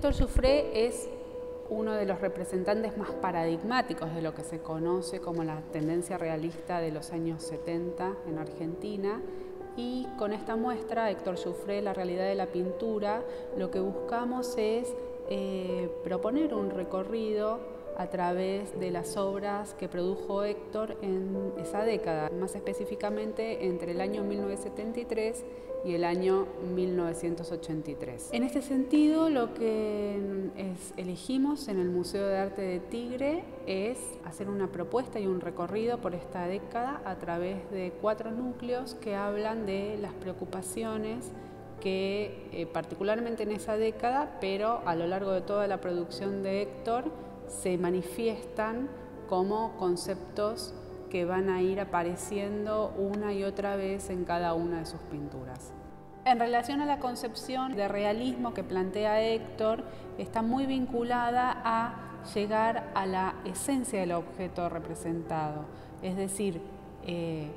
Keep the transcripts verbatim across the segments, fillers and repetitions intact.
Héctor Giuffré es uno de los representantes más paradigmáticos de lo que se conoce como la tendencia realista de los años setenta en Argentina, y con esta muestra, Héctor Giuffré, la realidad de la pintura, lo que buscamos es eh, proponer un recorrido a través de las obras que produjo Héctor en esa década, más específicamente entre el año mil novecientos setenta y tres y el año mil novecientos ochenta y tres. En este sentido, lo que es, elegimos en el Museo de Arte de Tigre es hacer una propuesta y un recorrido por esta década a través de cuatro núcleos que hablan de las preocupaciones que, eh, particularmente en esa década, pero a lo largo de toda la producción de Héctor, se manifiestan como conceptos que van a ir apareciendo una y otra vez en cada una de sus pinturas. En relación a la concepción de realismo que plantea Héctor, está muy vinculada a llegar a la esencia del objeto representado, es decir, eh,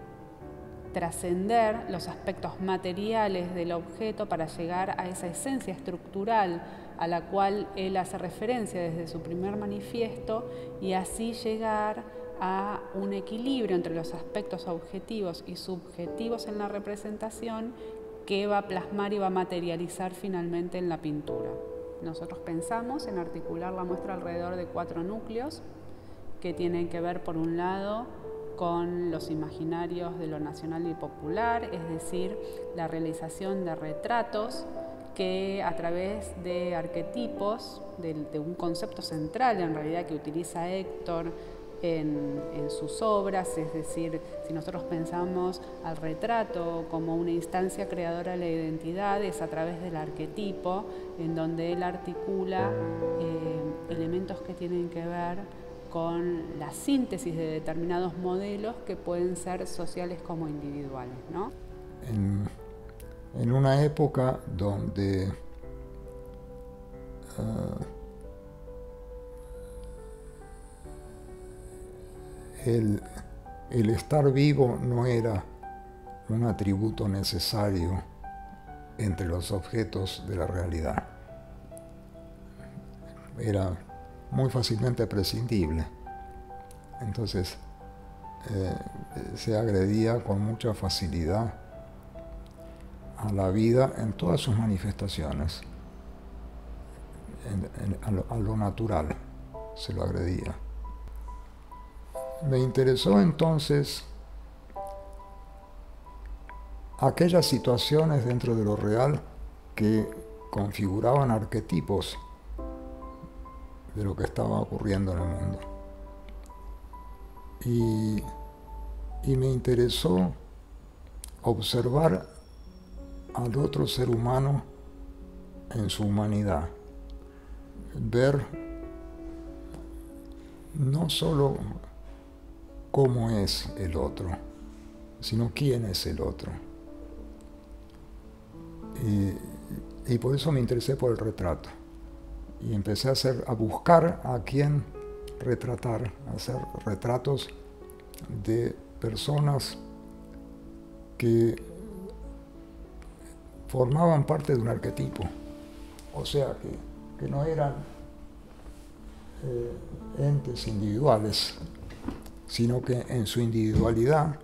trascender los aspectos materiales del objeto para llegar a esa esencia estructural a la cual él hace referencia desde su primer manifiesto, y así llegar a un equilibrio entre los aspectos objetivos y subjetivos en la representación que va a plasmar y va a materializar finalmente en la pintura. Nosotros pensamos en articular la muestra alrededor de cuatro núcleos que tienen que ver, por un lado, con los imaginarios de lo nacional y popular, es decir, la realización de retratos que a través de arquetipos, de, de un concepto central en realidad que utiliza Héctor en, en sus obras, es decir, si nosotros pensamos al retrato como una instancia creadora de la identidad, es a través del arquetipo en donde él articula eh, elementos que tienen que ver con la síntesis de determinados modelos que pueden ser sociales como individuales, ¿no? En, en una época donde uh, el, el estar vivo no era un atributo necesario entre los objetos de la realidad, era muy fácilmente prescindible. Entonces eh, se agredía con mucha facilidad a la vida en todas sus manifestaciones, en, en, a, lo, a lo natural se lo agredía. Me interesó entonces aquellas situaciones dentro de lo real que configuraban arquetipos de lo que estaba ocurriendo en el mundo. Y, y me interesó observar al otro ser humano en su humanidad, ver no solo cómo es el otro, sino quién es el otro. Y, y por eso me interesé por el retrato. Y empecé a, hacer, a buscar a quién retratar, a hacer retratos de personas que formaban parte de un arquetipo, o sea, que, que no eran eh, entes individuales, sino que en su individualidad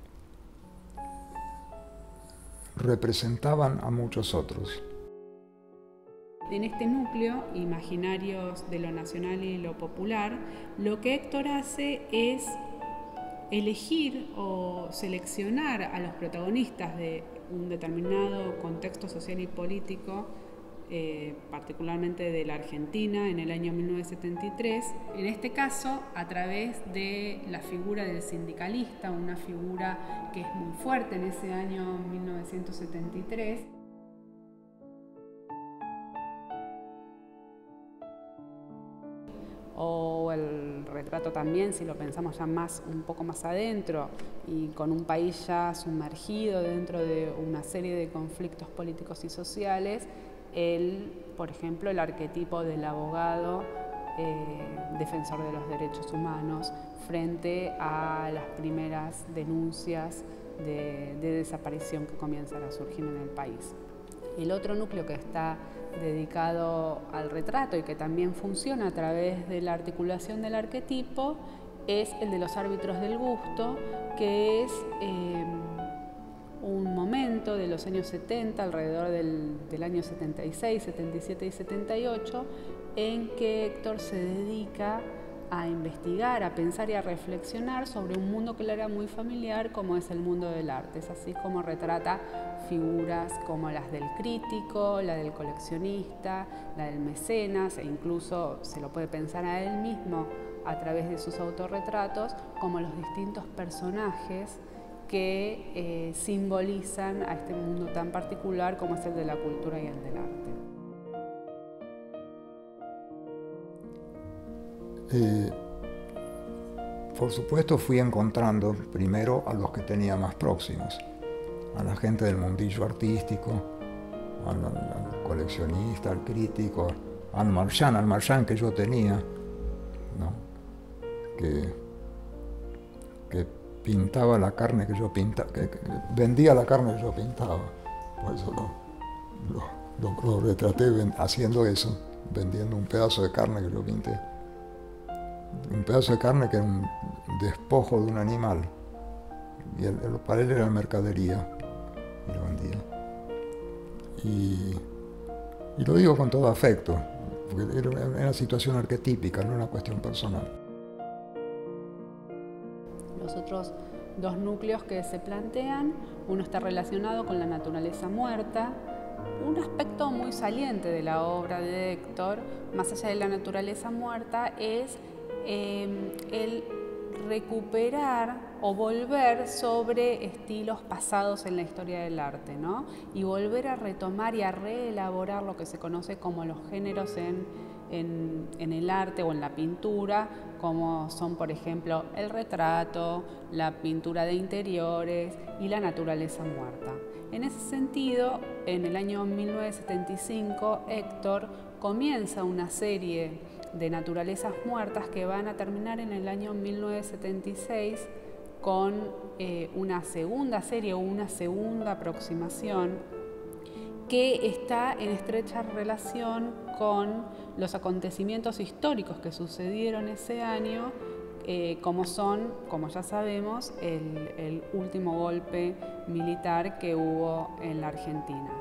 representaban a muchos otros. En este núcleo, imaginarios de lo nacional y lo popular, lo que Héctor hace es elegir o seleccionar a los protagonistas de un determinado contexto social y político, eh, particularmente de la Argentina en el año mil novecientos setenta y tres, en este caso a través de la figura del sindicalista, una figura que es muy fuerte en ese año mil novecientos setenta y tres. O el retrato también, si lo pensamos ya más, un poco más adentro y con un país ya sumergido dentro de una serie de conflictos políticos y sociales, el, por ejemplo, el arquetipo del abogado eh, defensor de los derechos humanos frente a las primeras denuncias de, de desaparición que comienzan a surgir en el país. El otro núcleo que está dedicado al retrato y que también funciona a través de la articulación del arquetipo es el de los árbitros del gusto, que es eh, un momento de los años setenta, alrededor del, del año setenta y seis, setenta y siete y setenta y ocho, en que Héctor se dedica a investigar, a pensar y a reflexionar sobre un mundo que le era muy familiar, como es el mundo del arte. Es así como retrata figuras como las del crítico, la del coleccionista, la del mecenas, e incluso se lo puede pensar a él mismo a través de sus autorretratos, como los distintos personajes que eh, simbolizan a este mundo tan particular como es el de la cultura y el del arte. Eh, por supuesto fui encontrando primero a los que tenía más próximos, a la gente del mundillo artístico, al, al coleccionista, al crítico, al marchand, al marchand que yo tenía, ¿no? que, que pintaba la carne que yo pintaba, que, que vendía la carne que yo pintaba, por eso lo, lo, lo, lo retraté haciendo eso, vendiendo un pedazo de carne que yo pinté. Un pedazo de carne que era un despojo de un animal, y el, el, para él era mercadería, y lo vendía. Y, y lo digo con todo afecto, porque era una situación arquetípica, no una cuestión personal. Los otros dos núcleos que se plantean, uno está relacionado con la naturaleza muerta. Un aspecto muy saliente de la obra de Héctor, más allá de la naturaleza muerta, es Eh, el recuperar o volver sobre estilos pasados en la historia del arte, ¿no? Y volver a retomar y a reelaborar lo que se conoce como los géneros en, en, en el arte o en la pintura, como son, por ejemplo, el retrato, la pintura de interiores y la naturaleza muerta. En ese sentido, en el año mil novecientos setenta y cinco, Héctor comienza una serie de naturalezas muertas que van a terminar en el año mil novecientos setenta y seis con eh, una segunda serie o una segunda aproximación que está en estrecha relación con los acontecimientos históricos que sucedieron ese año, eh, como son, como ya sabemos, el, el último golpe militar que hubo en la Argentina.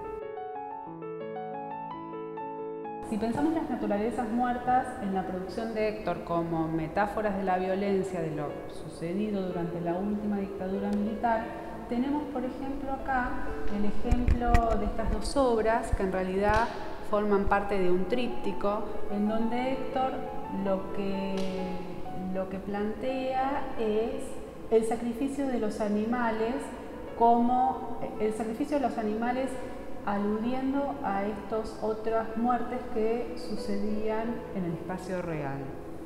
Si pensamos las naturalezas muertas en la producción de Héctor como metáforas de la violencia de lo sucedido durante la última dictadura militar, tenemos, por ejemplo, acá el ejemplo de estas dos obras que en realidad forman parte de un tríptico en donde Héctor lo que, lo que plantea es el sacrificio de los animales como el sacrificio de los animales aludiendo a estas otras muertes que sucedían en el espacio real.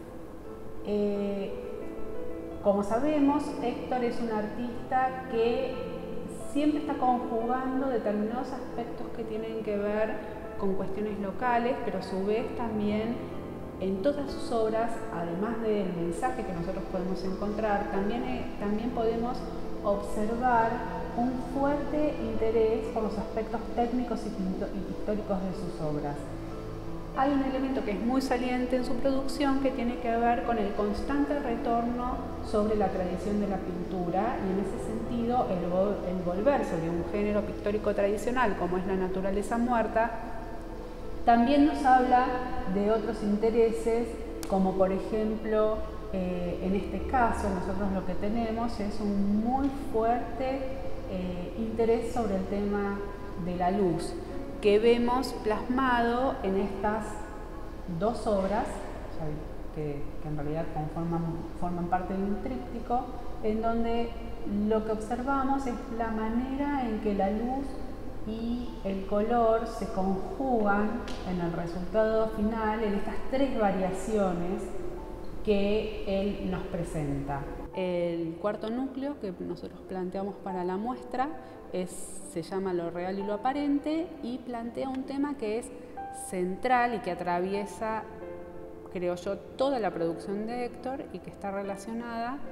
Eh, como sabemos, Héctor es un artista que siempre está conjugando determinados aspectos que tienen que ver con cuestiones locales, pero a su vez también en todas sus obras, además del mensaje que nosotros podemos encontrar, también, eh, también podemos observar un fuerte interés por los aspectos técnicos y pictóricos de sus obras. Hay un elemento que es muy saliente en su producción que tiene que ver con el constante retorno sobre la tradición de la pintura y en ese sentido el, vol el volver sobre un género pictórico tradicional como es la naturaleza muerta también nos habla de otros intereses como por ejemplo eh, en este caso nosotros lo que tenemos es un muy fuerte Eh, interés sobre el tema de la luz que vemos plasmado en estas dos obras que, que en realidad conforman, forman parte de un tríptico en donde lo que observamos es la manera en que la luz y el color se conjugan en el resultado final en estas tres variaciones que él nos presenta. El cuarto núcleo que nosotros planteamos para la muestra es, se llama Lo real y lo aparente y plantea un tema que es central y que atraviesa, creo yo, toda la producción de Héctor y que está relacionada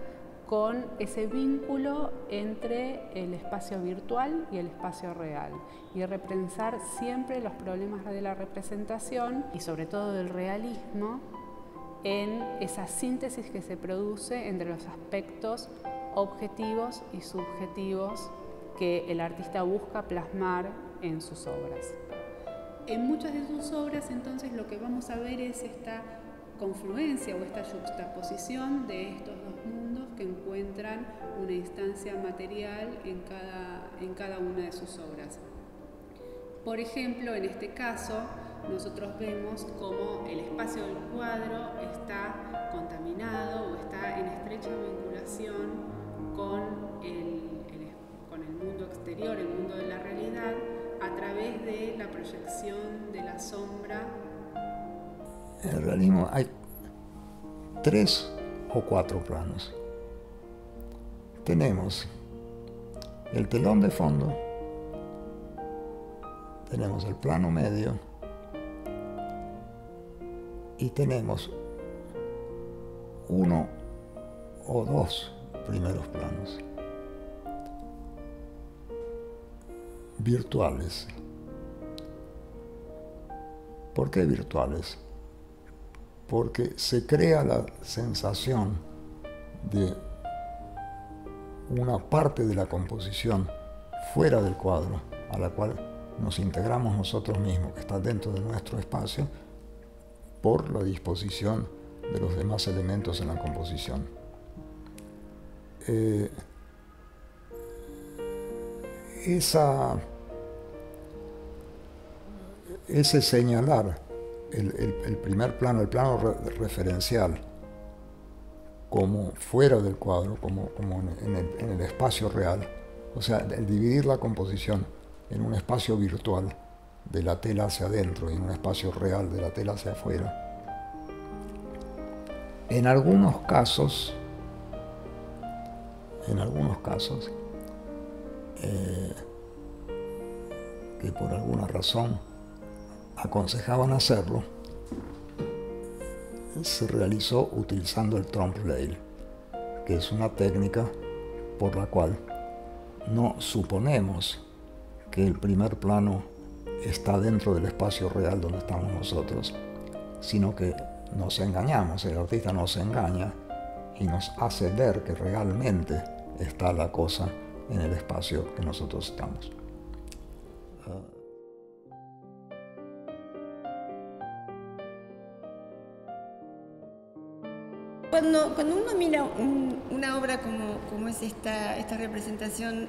con ese vínculo entre el espacio virtual y el espacio real, y repensar siempre los problemas de la representación y sobre todo del realismo en esa síntesis que se produce entre los aspectos objetivos y subjetivos que el artista busca plasmar en sus obras. En muchas de sus obras, entonces, lo que vamos a ver es esta confluencia o esta juxtaposición de estos dos mundos que encuentran una instancia material en cada, en cada una de sus obras. Por ejemplo, en este caso, nosotros vemos cómo el espacio del cuadro está contaminado o está en estrecha vinculación con el, el, con el mundo exterior, el mundo de la realidad, a través de la proyección de la sombra. En el realismo hay tres o cuatro planos. Tenemos el telón de fondo, tenemos el plano medio y tenemos uno o dos primeros planos virtuales. ¿Por qué virtuales? Porque se crea la sensación de una parte de la composición fuera del cuadro, a la cual nos integramos nosotros mismos, que está dentro de nuestro espacio, por la disposición de los demás elementos en la composición. Eh, esa, ese señalar El, el, el primer plano, el plano re, referencial, como fuera del cuadro, como, como en, el, en el espacio real, o sea, el dividir la composición en un espacio virtual de la tela hacia adentro y en un espacio real de la tela hacia afuera. En algunos casos, en algunos casos, eh, que por alguna razón aconsejaban hacerlo, se realizó utilizando el trompe-l'œil, que es una técnica por la cual no suponemos que el primer plano está dentro del espacio real donde estamos nosotros, sino que nos engañamos, el artista nos engaña y nos hace ver que realmente está la cosa en el espacio que nosotros estamos. Uh, Cuando, cuando uno mira un, una obra como, como es esta, esta representación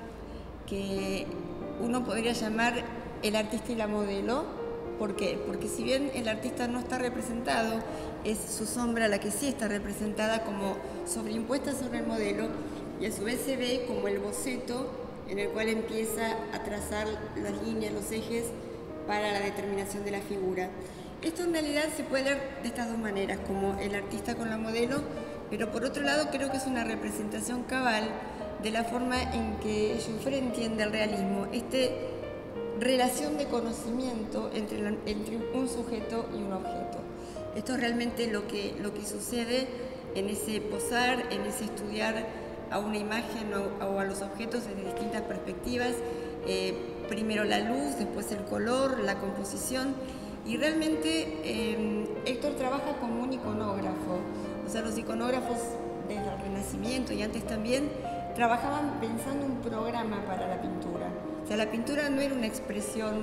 que uno podría llamar el artista y la modelo, ¿por qué? Porque si bien el artista no está representado, es su sombra la que sí está representada como sobreimpuesta sobre el modelo, y a su vez se ve como el boceto en el cual empieza a trazar las líneas, los ejes para la determinación de la figura. Esto en realidad se puede ver de estas dos maneras, como el artista con la modelo, pero por otro lado creo que es una representación cabal de la forma en que Jouffret entiende el realismo, esta relación de conocimiento entre, la, entre un sujeto y un objeto. Esto es realmente lo que, lo que sucede en ese posar, en ese estudiar a una imagen o, o a los objetos desde distintas perspectivas, eh, primero la luz, después el color, la composición. Y realmente eh, Héctor trabaja como un iconógrafo, o sea, los iconógrafos desde el Renacimiento y antes también trabajaban pensando un programa para la pintura. O sea, la pintura no era una expresión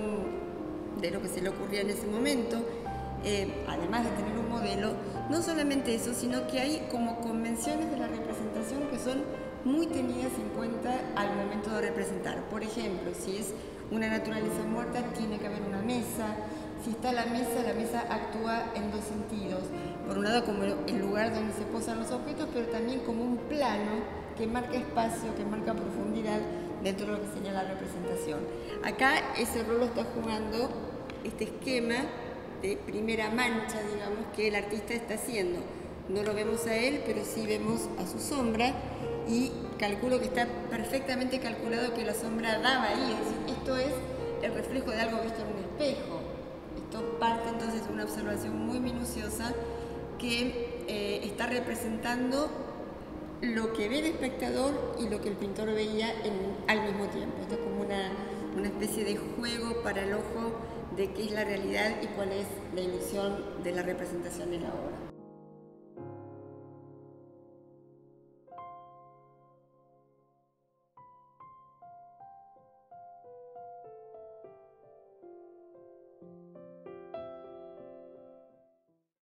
de lo que se le ocurría en ese momento, eh, además de tener un modelo, no solamente eso, sino que hay como convenciones de la representación que son muy tenidas en cuenta al momento de representar. Por ejemplo, si es una naturaleza muerta, tiene que haber una mesa. Si está la mesa, la mesa actúa en dos sentidos. Por un lado, como el lugar donde se posan los objetos, pero también como un plano que marca espacio, que marca profundidad dentro de lo que señala la representación. Acá ese rol lo está jugando este esquema de primera mancha, digamos, que el artista está haciendo. No lo vemos a él, pero sí vemos a su sombra, y calculo que está perfectamente calculado que la sombra daba ahí. Es decir, esto es el reflejo de algo visto en un espejo. Esto parte entonces de una observación muy minuciosa que eh, está representando lo que ve el espectador y lo que el pintor veía en, al mismo tiempo. Esto es como una, una especie de juego para el ojo de qué es la realidad y cuál es la ilusión de la representación en la obra.